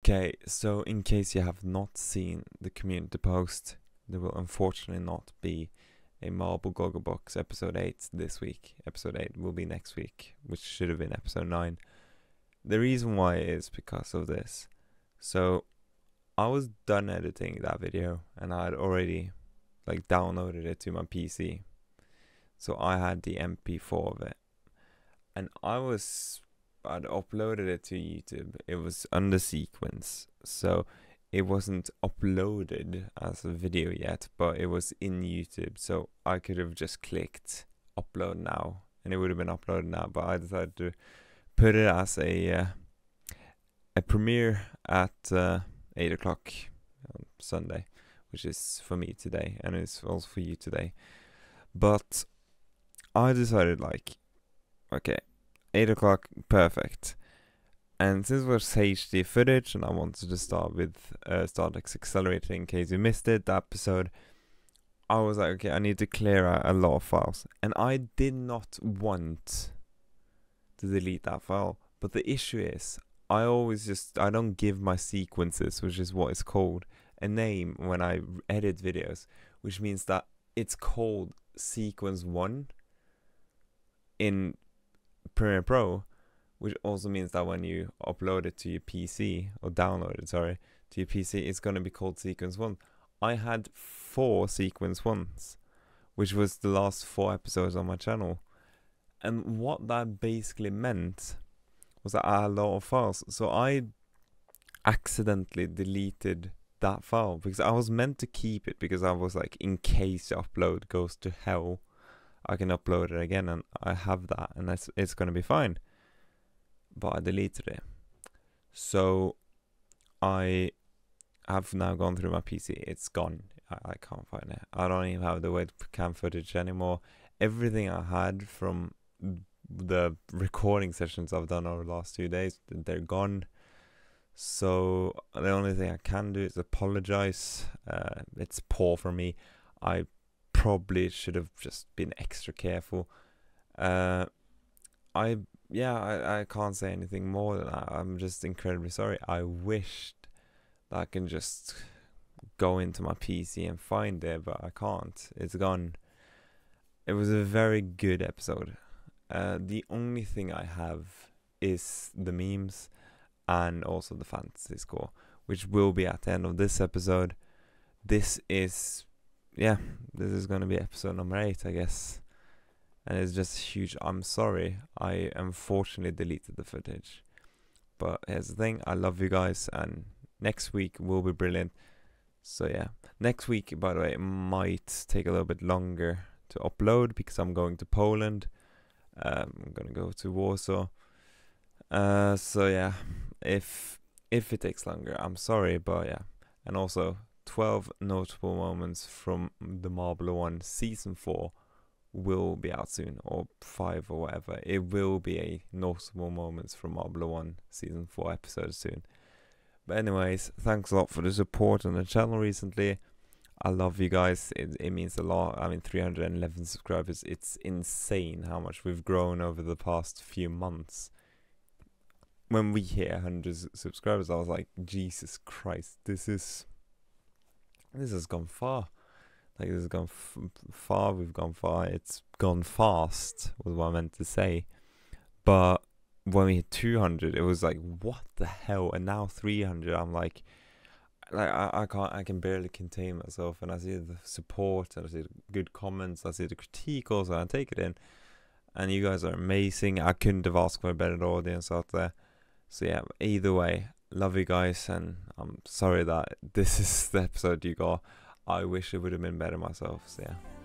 Okay, so in case you have not seen the community post, there will unfortunately not be a Marble Gogglebox episode 8 this week. Episode 8 will be next week, which should have been episode 9. The reason why is because of this. So I was done editing that video and I had already downloaded it to my PC. So I had the MP4 of it. And I'd uploaded it to YouTube. It was under sequence, so it wasn't uploaded as a video yet, but it was in YouTube, so I could have just clicked upload now and it would have been uploaded now, but I decided to put it as a premiere at 8 o'clock on Sunday, which is for me today and it's also for you today. But I decided okay, 8 o'clock, perfect. And since it was HD footage and I wanted to start with accelerating in case you missed it, that episode, I was like, okay, I need to clear out a lot of files. And I did not want to delete that file. But the issue is, I don't give my sequences, which is what it's called, a name when I edit videos, which means that it's called sequence 1 in Premiere Pro, which also means that when you upload it to your PC, or download it, to your PC, it's going to be called sequence 1. I had 4 sequence 1s, which was the last 4 episodes on my channel. And what that basically meant was that I had a lot of files. So I accidentally deleted that file because I was meant to keep it, because I was like, in case the upload goes to hell, I can upload it again, and I have that, and it's going to be fine. But I deleted it. So I have now gone through my PC. It's gone. I can't find it. I don't even have the webcam footage anymore. Everything I had from the recording sessions I've done over the last 2 days, they're gone. So the only thing I can do is apologize. It's poor for me. I probably should have just been extra careful. I can't say anything more than that. I'm just incredibly sorry. I wished that I can just go into my PC and find it, but I can't. It's gone. It was a very good episode. The only thing I have is the memes and also the fantasy score, which will be at the end of this episode. This is going to be episode number 8, I guess. And it's just huge. I'm sorry. I unfortunately deleted the footage. But here's the thing. I love you guys. And next week will be brilliant. So yeah. Next week, by the way, it might take a little bit longer to upload because I'm going to Poland. I'm going to go to Warsaw. So yeah. If it takes longer, I'm sorry. But yeah. And also 12 notable moments from the Marble 1 season 4 will be out soon, or 5 or whatever. It will be a notable moments from Marble 1 season 4 episode soon. But anyways, thanks a lot for the support on the channel recently. I love you guys. It means a lot. I mean, 311 subscribers. It's insane how much we've grown over the past few months. When we hit 100 subscribers, I was like, Jesus Christ, this has gone far. This has gone far, we've gone far, it's gone fast, was what I meant to say. But when we hit 200, it was like, what the hell? And now 300, I'm like I can barely contain myself. And I see the support, and I see the good comments, I see the critique also, and I take it in. And you guys are amazing. I couldn't have asked for a better audience out there. So yeah, either way, love you guys, and I'm sorry that this is the episode you got. I wish it would have been better myself, so yeah.